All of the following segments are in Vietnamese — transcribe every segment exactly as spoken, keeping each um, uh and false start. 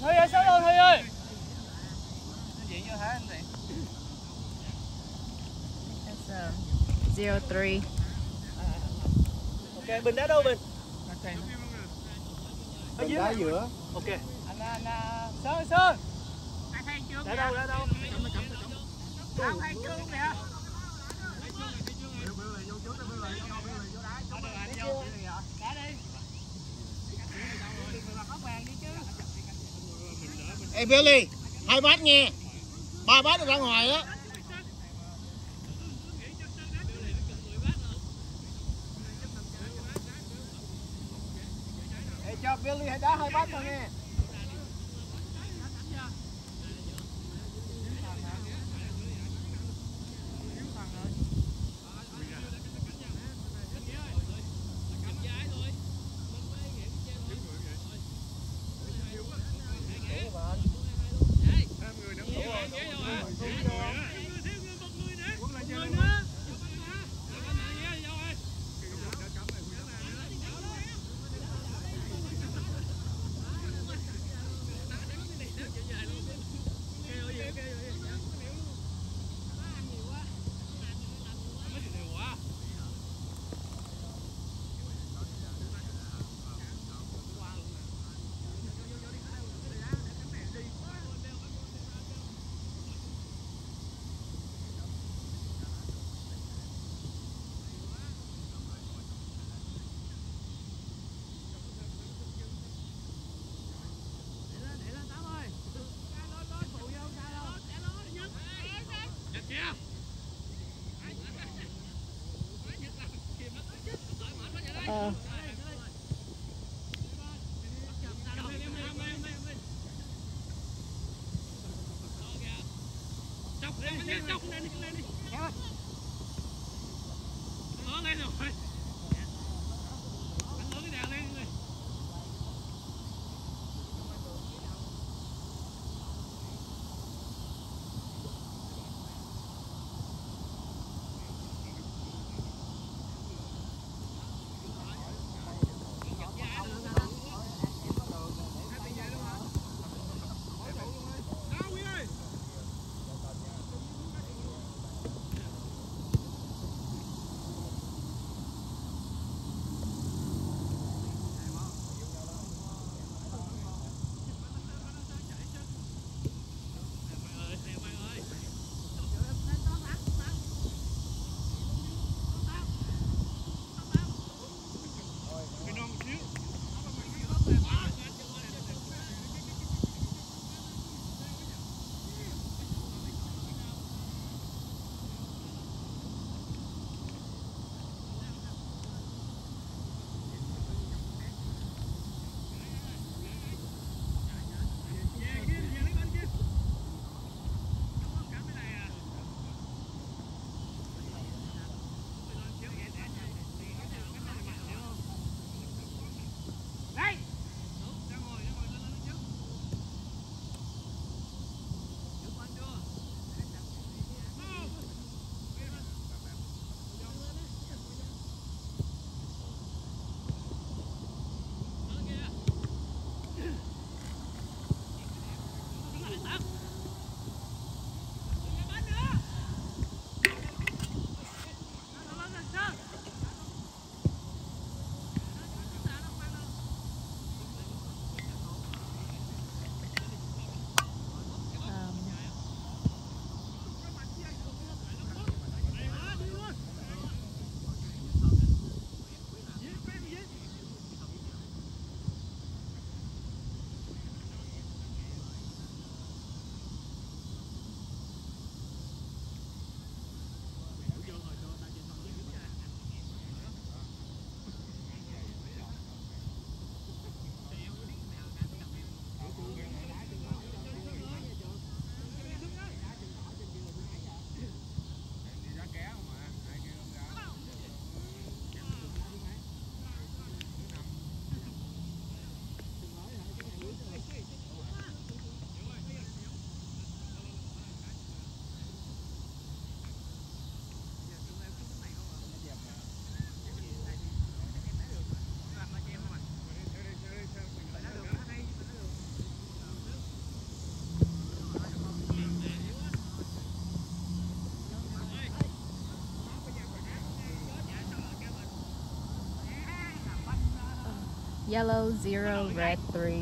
Huy ơi, sáu luôn Huy ơi. Diện vô hả anh chị? That's um, zero three. Ok, Bình đá đâu Bình? Ở Bình đá giữa. Ok. Anh anh Sơn Sơn. Đá đâu đá đâu? Không hai chương kìa. Ê Billy, hai bát nghe. Ba bát ra ngoài á. Ê cho Billy hãy đá hai bát thôi nghe. Uh, Yellow zero, red three.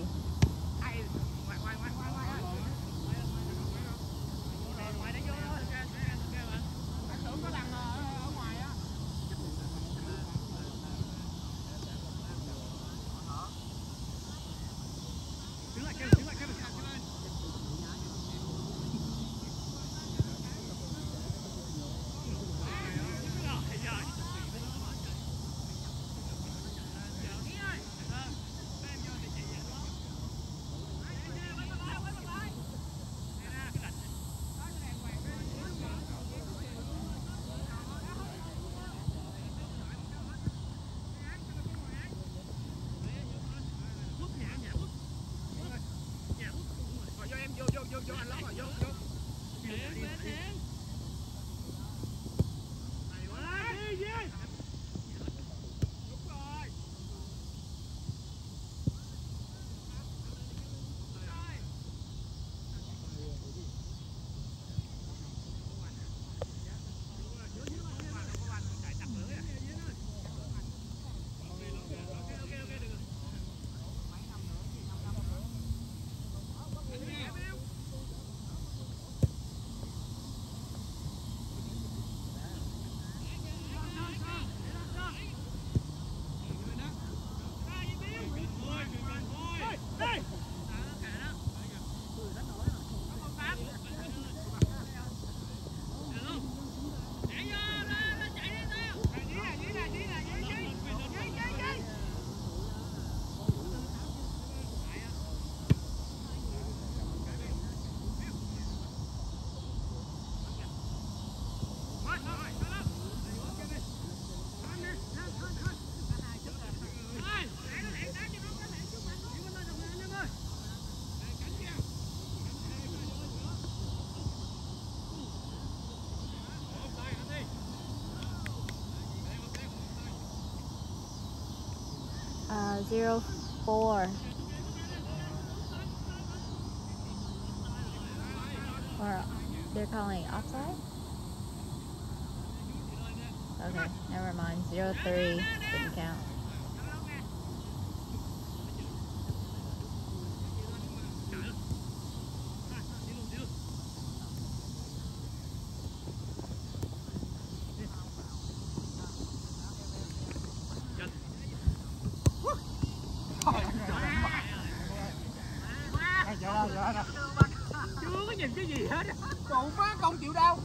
Uh, zero four. Or they're calling offside? Okay, never mind. Zero three didn't count. Chưa có nhìn cái gì hết. Cụ má không chịu đâu.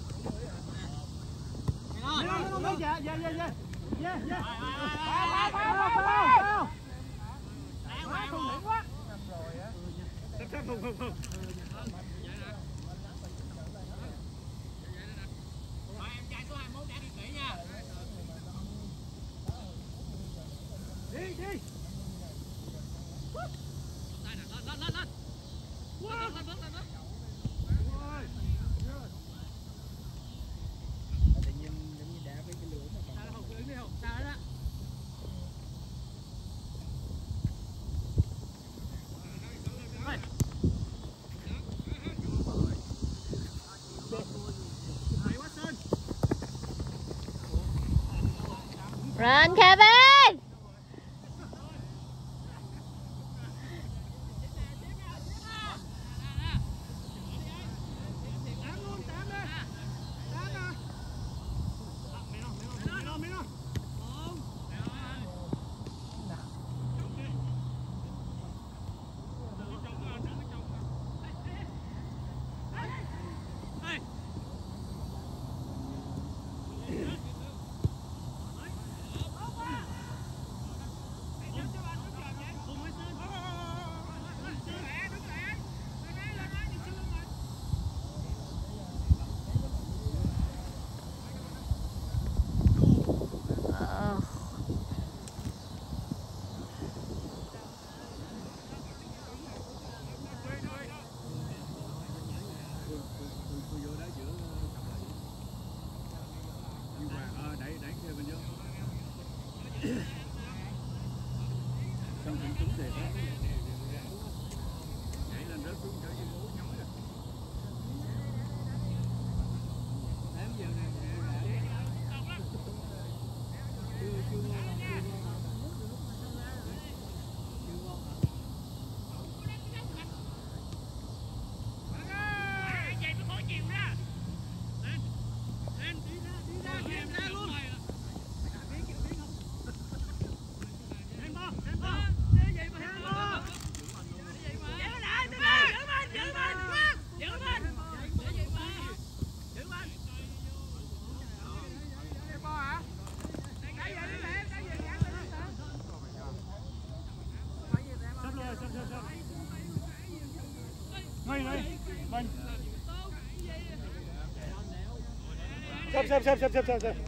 Dạ dạ dạ dạ. Dạ dạ. Bao bao bao bao. Quá không hiểu quá. Không không không không. Em trai số hai mươi mốt đã đi kỹ nha. Đi đi. Lên lên lên lên. Lên lên lên lên. Tự nhiên giống như đá với cái lưới mà sao không đứng đi không sao đó. Run, Kevin! Mình đây. Mình. Xem xem xem xem xem xem xem.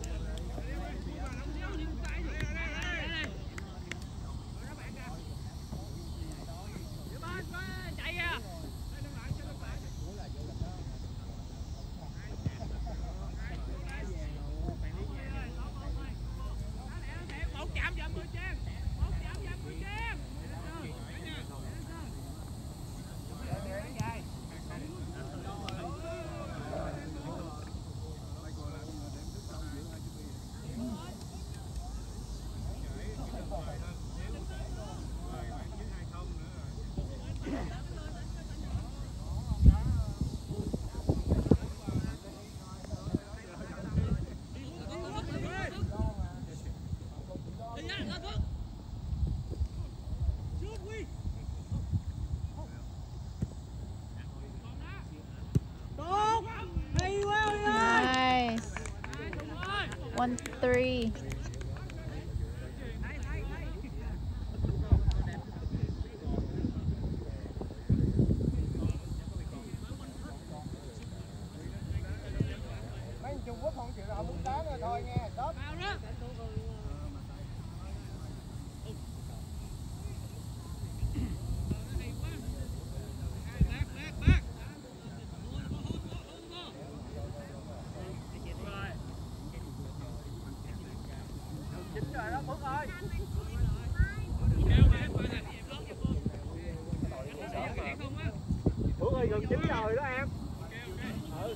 Nice. One three. Mấy Trung Quốc không chịu họ muốn đá nữa thôi nghe. Stop. Phước ơi, gần chín rồi đó em. Ừ.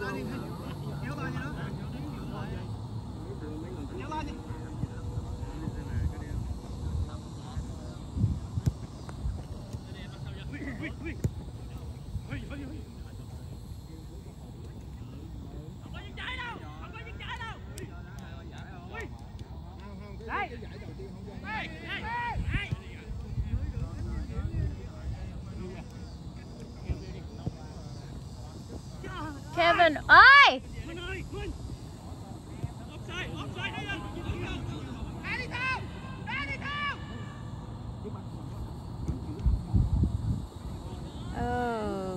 kéo ba cho nó kéo ba đi. Kevin ơi. Oh.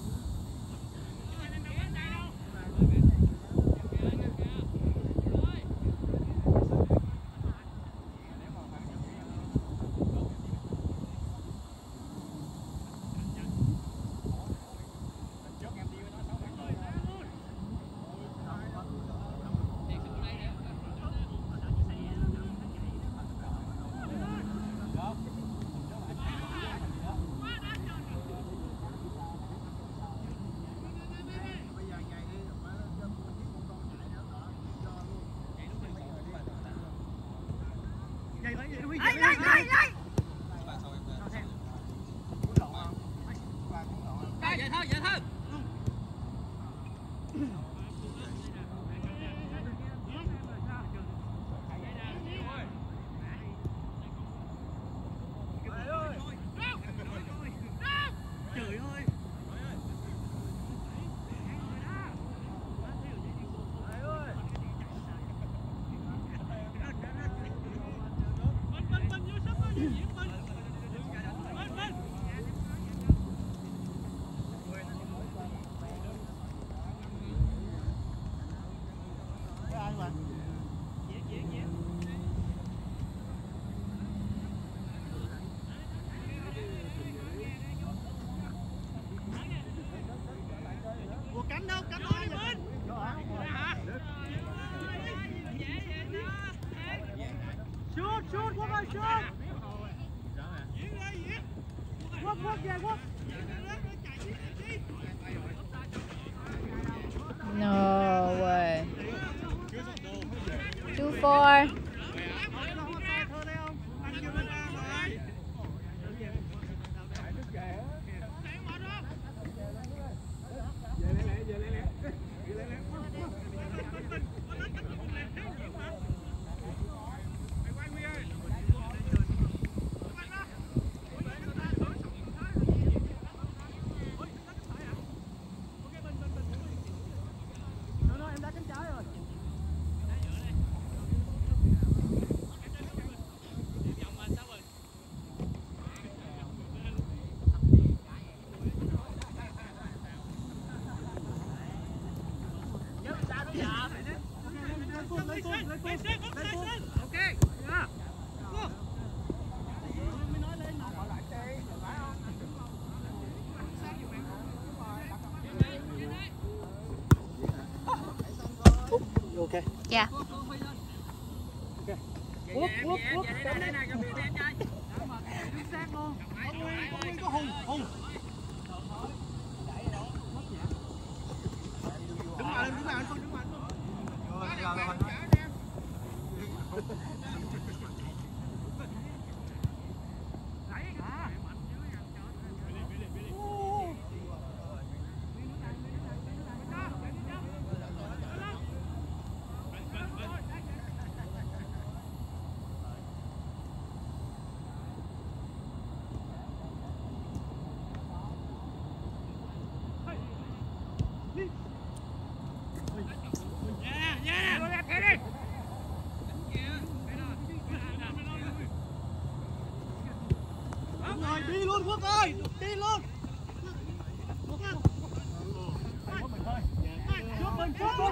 Cánh đâu, cánh đâu bên. Shoot, shoot, Quốc ơi, shoot. Quốc, Quốc về, Quốc. No way. Two four. Ok. Yeah. Quốc, Quốc, Quốc. Đây này, cầm em trai. Đứng sát luôn. Có Nguyên, có Nguyên, có Hùng, Hùng. Đứng lại, đứng lại, đứng lại. Rồi, đi luôn Quốc ơi, đi luôn. Chốt mình, chốt mình.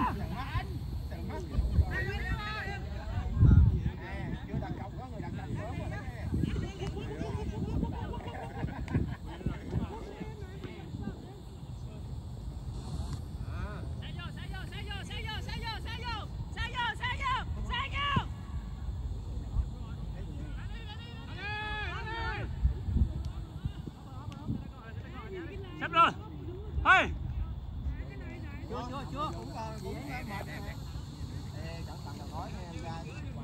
Sắp rồi. Hey. chưa chưa chưa cũng còn cũng em mệt em ê chẳng cần đầu gói em ra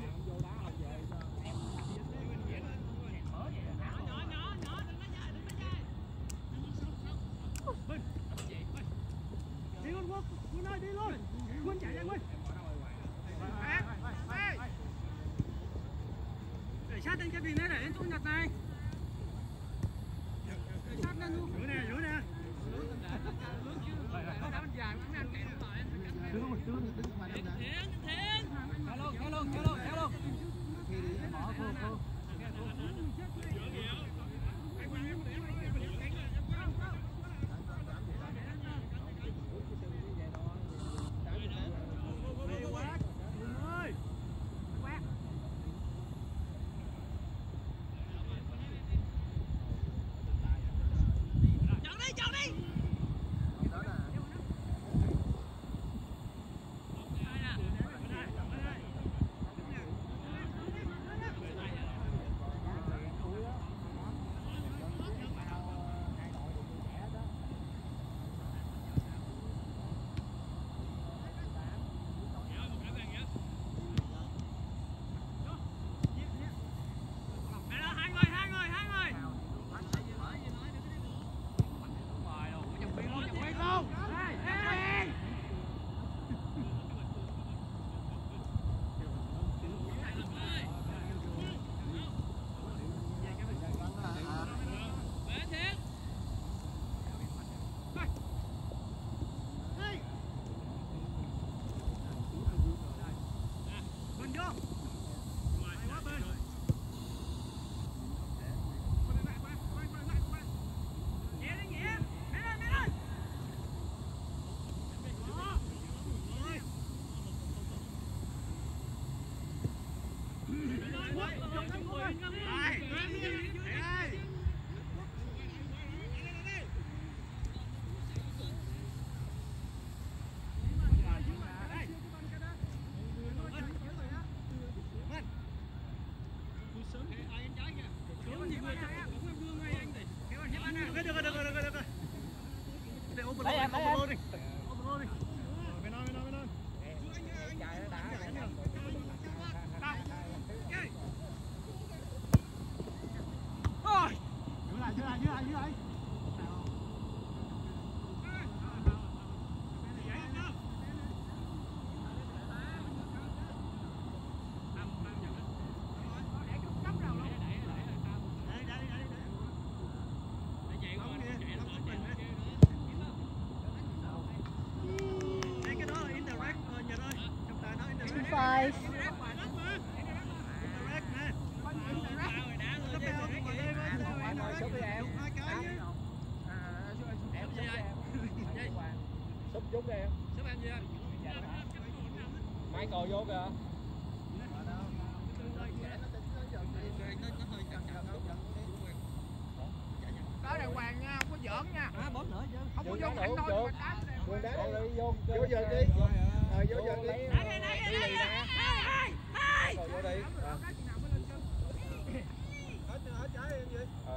đi luôn Quân, Quân ơi đi luôn, Quân chạy ra Quân. Để sát lên cái bình này để lên chỗ nhặt này. Để sát lên luôn. Giữ nè, giữ nè. Đứng đứng đứng mà đứng nè. Kéo luôn, kéo luôn, kéo luôn, kéo luôn. Khi đi bỏ cô cô. Lấy em, lấy em. Đi. Mày nói, mày nói, mày nói. Rồi. Giữ lại, giữ lại, giữ lại, giữ lại. Five. Súp chút đi em. Súp em gì anh? Michael vô kìa. Đó đàng hoàng nha, không có giỡn nha. À, bóp nữa chứ. Không có vô cạnh thôi. Vô đá đi, vô vô giờ đi. Ờ vô giờ đi. Đây đây đây đây đây. Hai hai. Vô đi. Hết hết trái em gì? Ờ.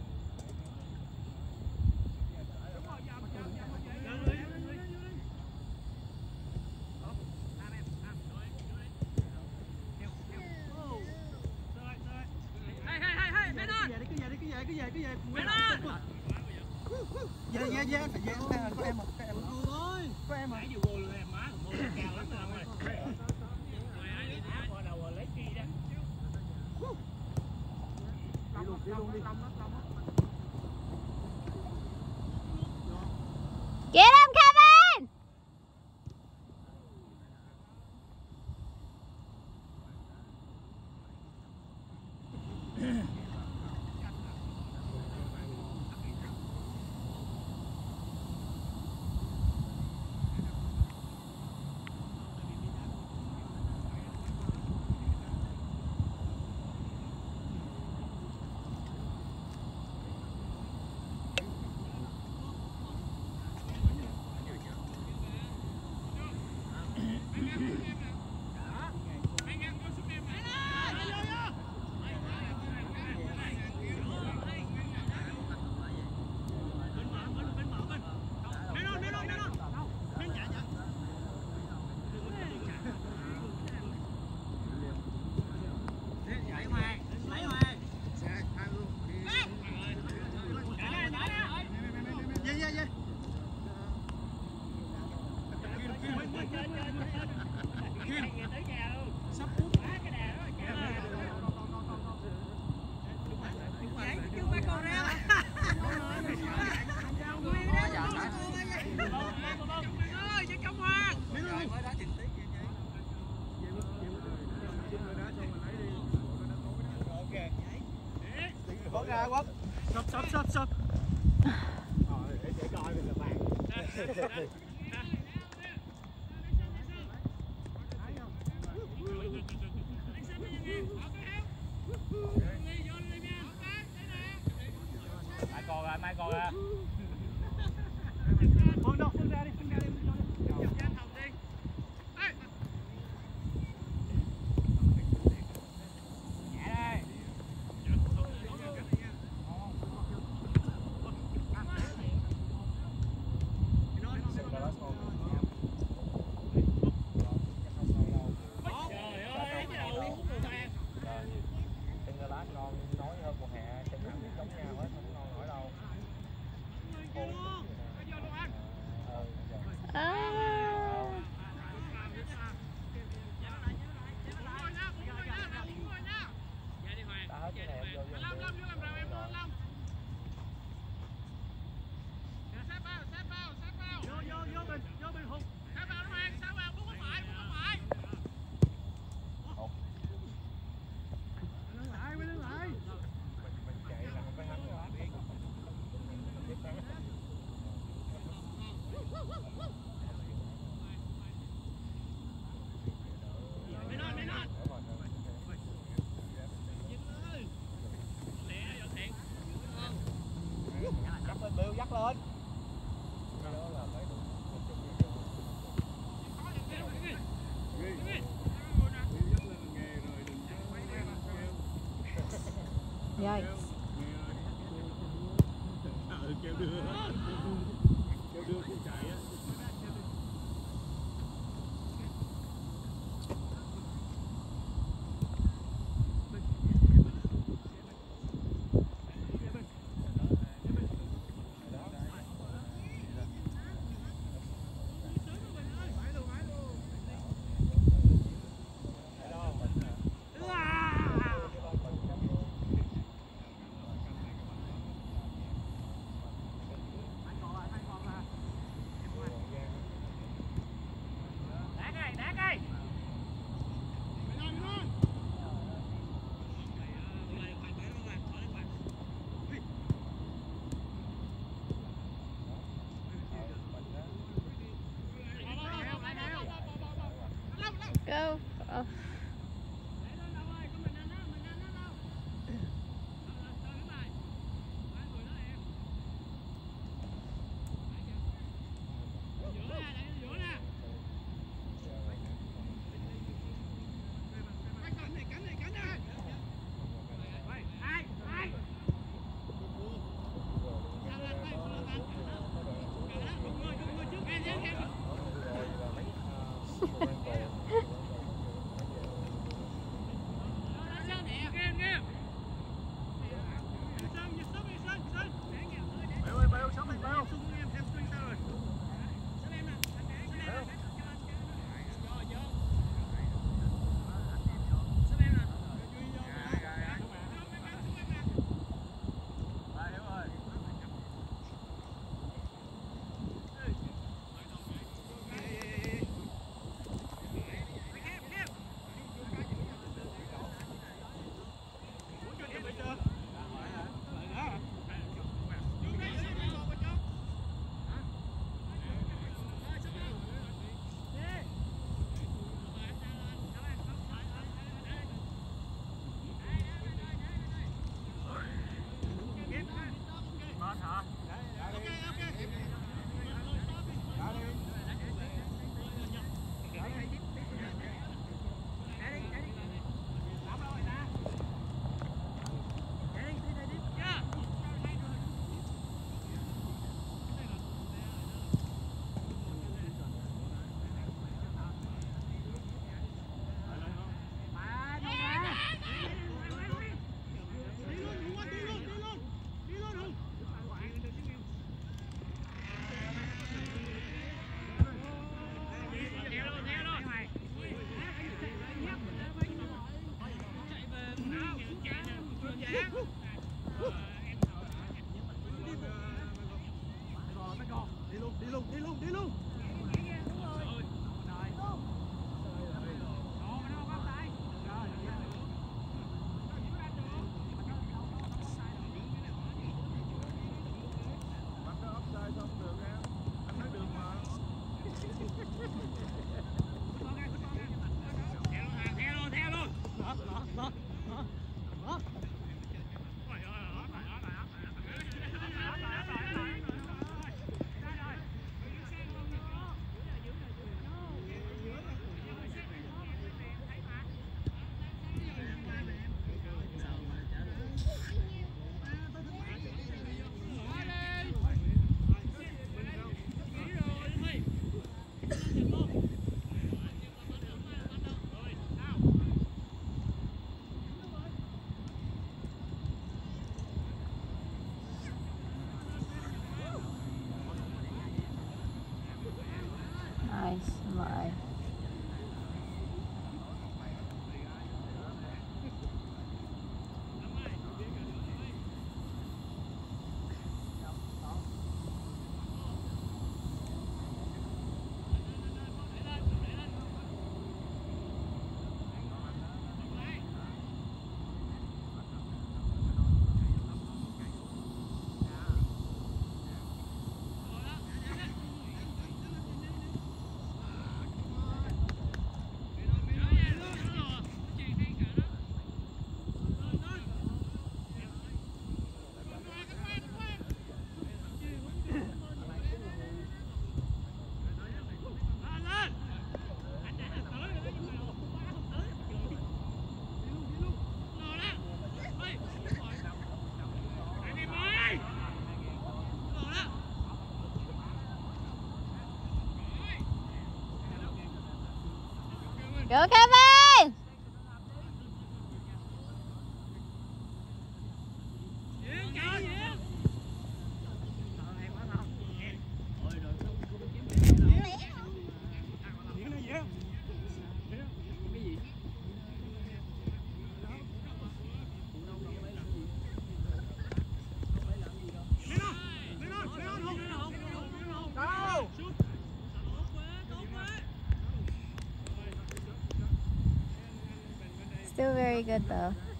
Cái về cái về Nguyễn ơi. Về về về phải về có em mà có em thôi. Có em mà. Nãy vừa vô luôn em má mô cao lắm rồi. Ngoài ai lấy đá qua đầu lấy chi đó. Đi luôn đi luôn đi. Sắp phút phá cái đà đó. Vậy chứ ba con ra. Ơi, chứ trong hoa. Bóng ra Quốc. Sắp sắp sắp sắp. Rồi để sẽ coi mình là bạn. Mai còn ra, mai còn ra. Phương đâu, Phương ra đi, Phương ra đi. Bill dắt lên. Yikes. Kêu đưa. Kêu đưa cũng chạy á. Go. Oh. luôn, đi luôn. Nice. My. Go, Kevin! Still very good though.